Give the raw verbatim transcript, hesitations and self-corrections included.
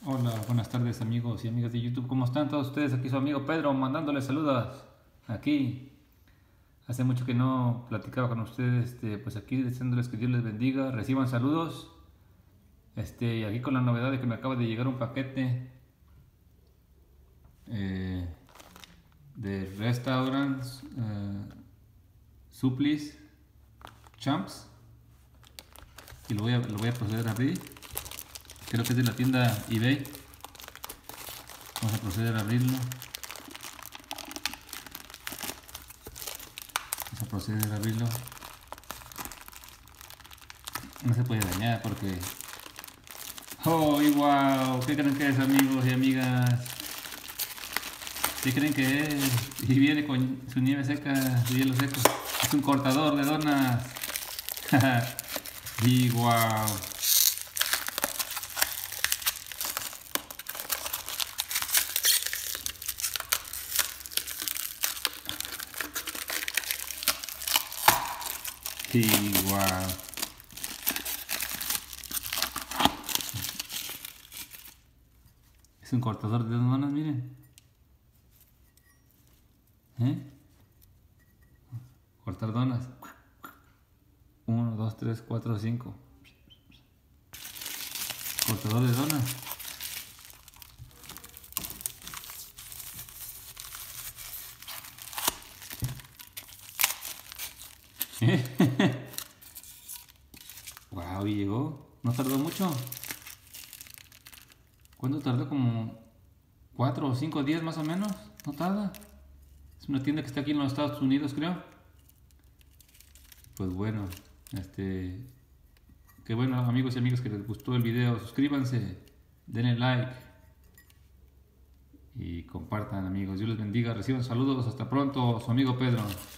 Hola, buenas tardes amigos y amigas de YouTube. ¿Cómo están todos ustedes? Aquí su amigo Pedro mandándoles saludos. Aquí. Hace mucho que no platicaba con ustedes, este, pues aquí deseándoles que Dios les bendiga. Reciban saludos. Este, y aquí con la novedad de que me acaba de llegar un paquete eh, de Restaurants eh, Supplies Champs. Y lo voy, a, lo voy a proceder a abrir. Creo que es de la tienda eBay. Vamos a proceder a abrirlo. Vamos a proceder a abrirlo. No se puede dañar porque... ¡Oh, y wow! ¿Qué creen que es, amigos y amigas? ¿Qué creen que es? Y viene con su nieve seca, su hielo seco. Es un cortador de donas. Y wow. Sí, wow. Es un cortador de donas, miren. ¿Eh? Cortar donas. uno, dos, tres, cuatro, cinco. Cortador de donas. ¿Eh? Wow, y llegó. No tardó mucho. ¿Cuánto tardó? Como cuatro o cinco días más o menos. No tarda. Es una tienda que está aquí en los Estados Unidos, creo. Pues bueno, este... Qué bueno, amigos y amigas, que les gustó el video. Suscríbanse, denle like y compartan, amigos. Dios les bendiga. Reciban saludos. Hasta pronto. Su amigo Pedro.